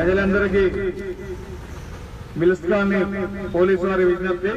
ప్రజలందరికీ పిలుస్తామని పోలీసు వారి విజ్ఞప్తి.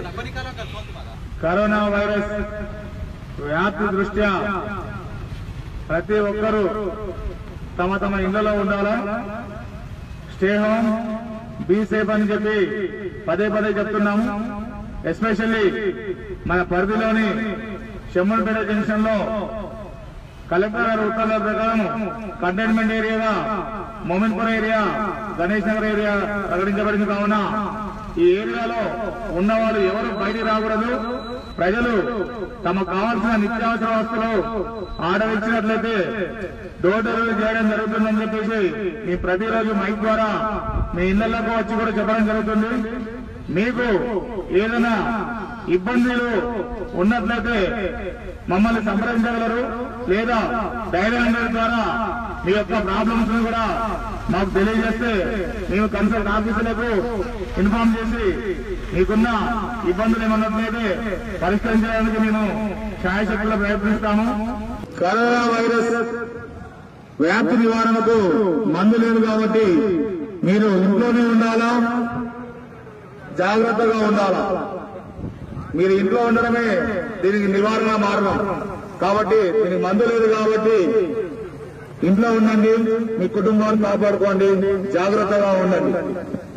కరోనా వైరస్ వ్యాప్తి దృష్ట్యా ప్రతి ఒక్కరూ తమ తమ ఇళ్లలో ఉండాలా, స్టే హోమ్, బీ సేఫ్ అని చెప్పి పదే పదే చెప్తున్నాము. ఎస్పెషల్లీ మన పరిధిలోని చెమ్మలపేట జంక్షన్ లో కలెక్టర్ గారి ఉత్తర్వుల ప్రకారం కంటైన్మెంట్ ఏరియాగా మోమిన్పూర్ ఏరియా, గణేష్ నగర్ ఏరియా ప్రకటించబడింది. కావున ఈ ఏరియాలో ఉన్నవాళ్ళు ఎవరు బయటికి రాకూడదు. ప్రజలు తమకు కావాల్సిన నిత్యావసర వస్తువులు ఆర్డర్ ఇచ్చినట్లయితే డోర్ డెలివరీ చేయడం జరుగుతుందని చెప్పేసి మీ ప్రతిరోజు మైక్ ద్వారా మీ ఇళ్లకు వచ్చి కూడా చెప్పడం జరుగుతుంది. మీకు ఏదైనా ఇబ్బందులు ఉన్నట్లయితే మమ్మల్ని సంప్రదించగలరు, లేదా డైరీ నెంబర్ ద్వారా మీ యొక్క ప్రాబ్లమ్స్ కూడా మాకు తెలియజేస్తే మేము కన్సల్ట్ ఆఫీసులకు ఇన్ఫార్మ్ చేసి మీకున్న ఇబ్బందులు ఏమన్నట్లయితే పరిష్కరించడానికి మేము శాయశక్తులు ప్రయత్నిస్తాము. కరోనా వైరస్ వ్యాప్తి నివారణకు మందు లేదు కాబట్టి మీరు ఇంట్లోనే ఉండాలా, జాగ్రత్తగా ఉండాలా. మీరు ఇంట్లో ఉండడమే దీనికి నివారణ మార్గం. కాబట్టి దీనికి మందు లేదు కాబట్టి ఇంట్లో ఉండండి, మీ కుటుంబాన్ని కాపాడుకోండి, జాగ్రత్తగా ఉండండి.